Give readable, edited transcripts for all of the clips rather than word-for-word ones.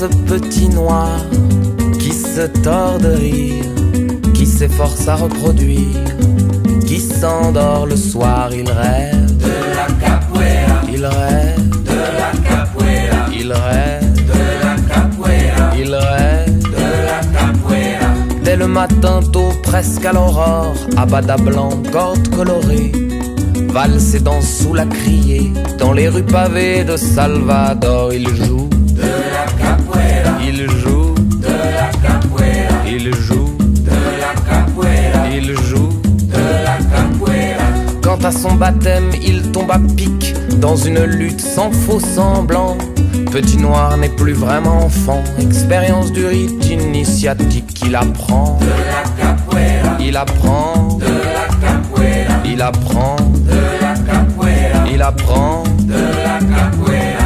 ce petit noir qui se tord de rire, qui s'efforce à reproduire, qui s'endort le soir. Il rêve de la capoeira, il rêve de la capoeira, il rêve de la capoeira, il rêve de la capoeira. Dès le matin tôt, presque à l'aurore, abada blanc, cordes colorées, valse et danse sous la criée, dans les rues pavées de Salvador. Il joue de la capoeira, il joue de la capoeira, il joue de la capoeira, il joue. de la capoeira. Quand à son baptême il tombe à pic dans une lutte sans faux semblant, petit noir n'est plus vraiment enfant, expérience du rite initiatique. Il apprend De la capoeira, il apprend de la capoeira, il apprend de la capoeira, il apprend. de la capoeira.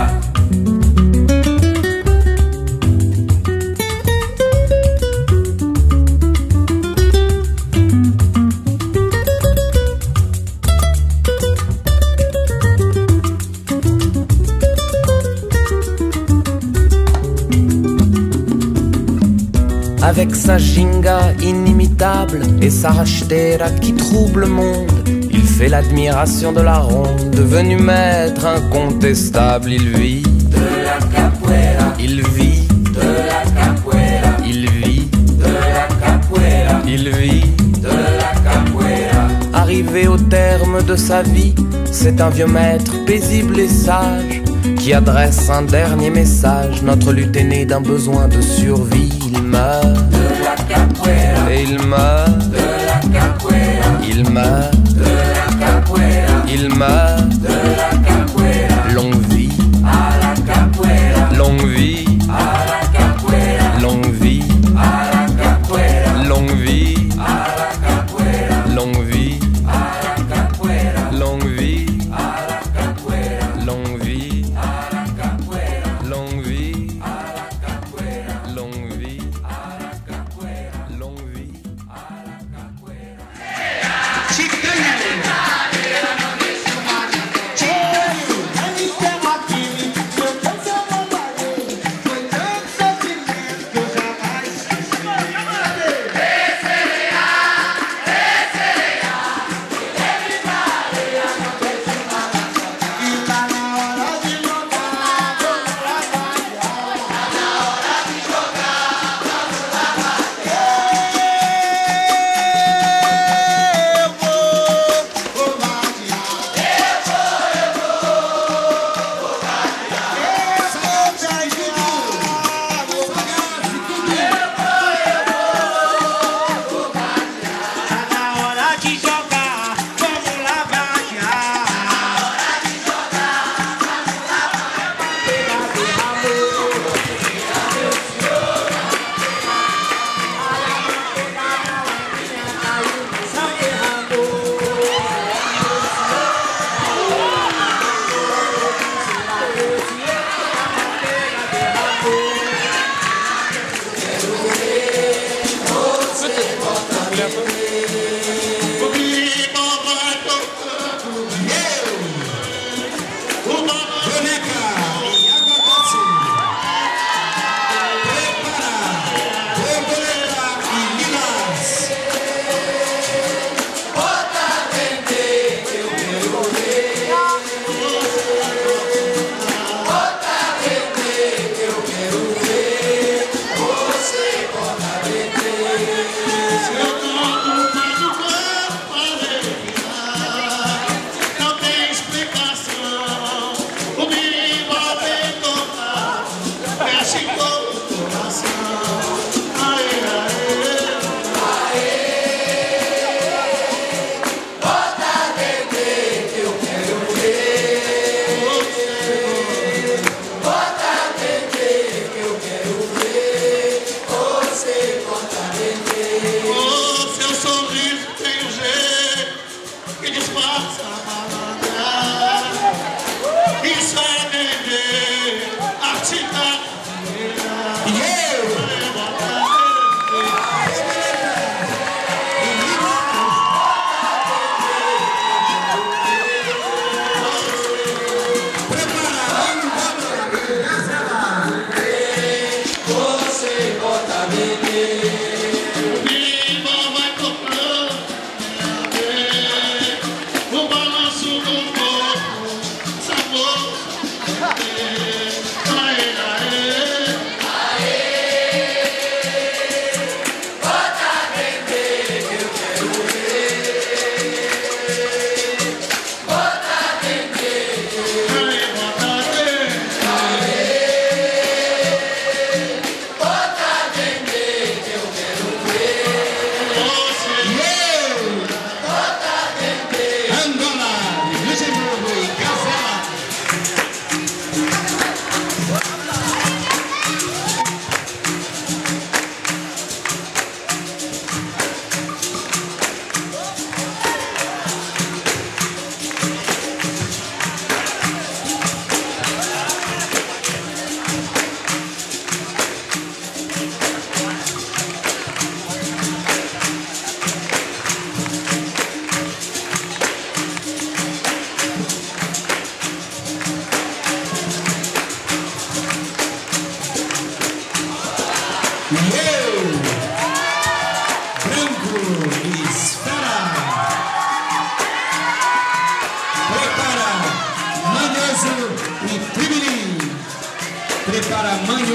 Avec sa ginga inimitable et sa rachetera qui trouble le monde, il fait l'admiration de la ronde, devenu maître incontestable. Il vit De la capoeira, il vit de la capoeira, il vit de la capoeira, il vit. de la capoeira. Arrivé au terme de sa vie, c'est un vieux maître paisible et sage qui adresse un dernier message. Notre lutte est née d'un besoin de survie. Il meurt De la capoeira, et il meurt, de la capoeira, il meurt, de la capoeira, il meurt. de la capoeira. Longue vie, A la capoeira, longue vie, a la capoeira, longue vie, a la capoeira, longue vie, a la capoeira, longue vie, a la capoeira, longue vie, a la capoeira, longue vie, a la capoeira, longue vie, a la capoeira, longue vie. a la capoeira.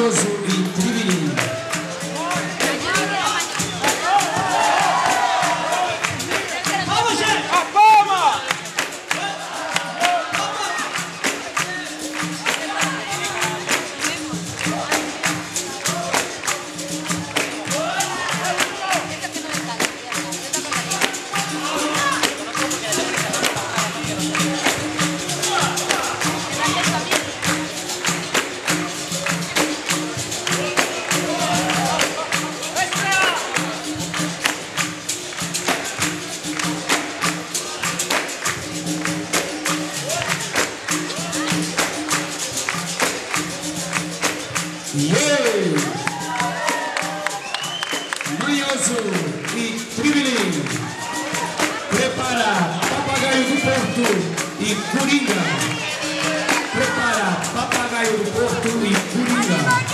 Manioso y Tribilín. Manioso y Tribilín. Prepara Papagaio do Porto e Coringa. Prepara Papagaio do Porto e Coringa.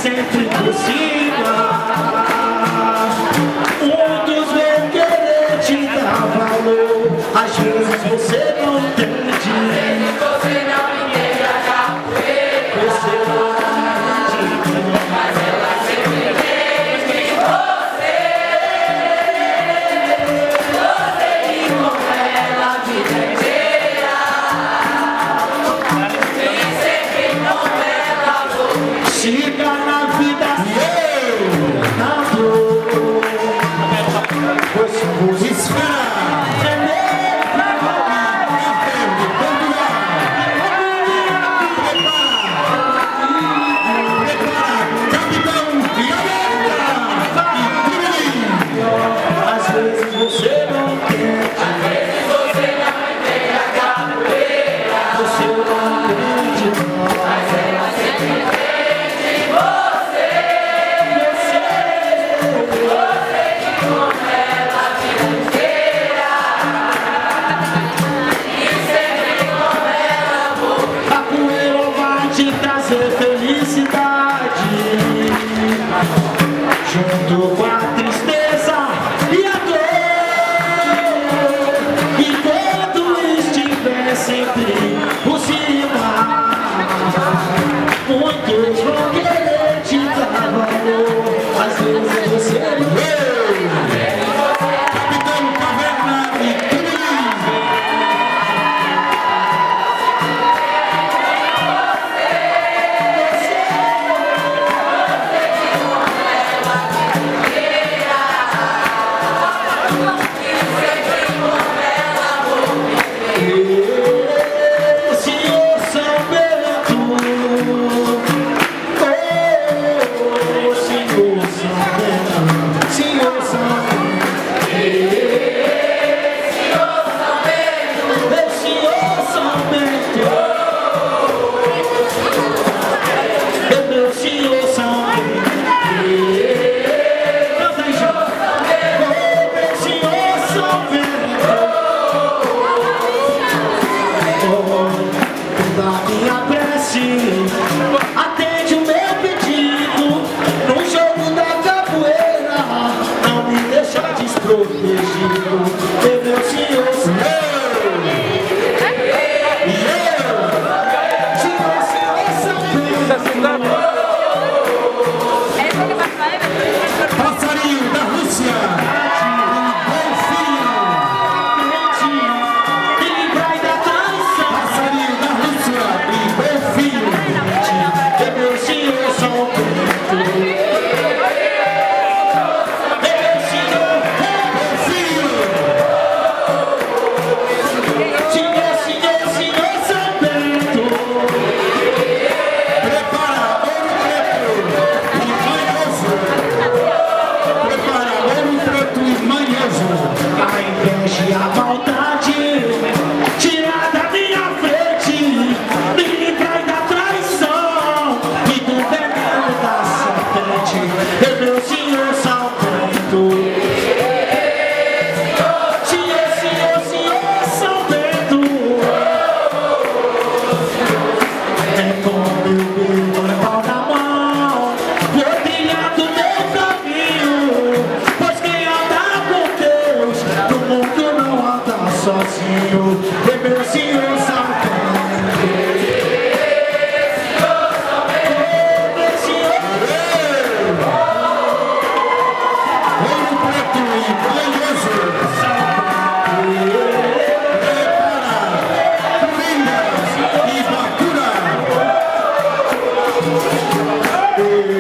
sempre por cima. Muitos vão querer te dar valor, às vezes você não entende. Você não entende a capoeira. Você não entende, Mas ela sempre entende você. Você e com ela a vida inteira. E sempre com ela vou. siga na vida na dor. Pois espera. Junto com a tristeza e a dor, enquanto estiver sempre por cima, muitos vão querer te dar valor, às vezes você Capitão Caverna e atende o meu pedido no jogo da capoeira, não me deixa desprotegido, meu senhor. Passarinho da Rússia, livrai da traição. Passarinho da Rússia e Bonfim, meu senhor São Bento. Meu senhor Bonfim, senhor São Bento. Prepara ouro preto e manhoso. Prepara ouro preto e manhoso. A inveja e a maldade tira da minha frente, me livrai da traição e do veneno da serpente, meu senhor São Bento. Senhor São Bento, é com meu pau na mão, vou trilhando meu caminho, pois quem anda com Deus no mundo não anda sozinho, meu senhor São Bento. Meu senhor, ouro preto e manhoso. Prepara, Coringa e Bacura.